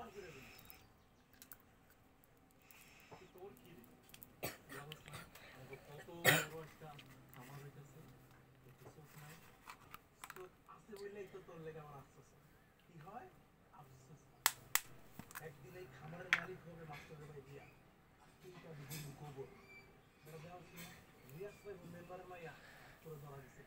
তোর কি রে অবস্থা কত বড় একটা খামার হইতেছে চোখ নাই চোখ আছে বললেই তো তোর লেগে আমার আফসোস কি হয় আফসোস একদিন এই খামারের মালিক হবে মাস্টারের ভাই দিয়া তিনটা বিভিন্ন গোবর বড় দেওয়া ছিল রিয়াজ ভাই মেম্বারের মাইয়া করে ধরা দিচ্ছে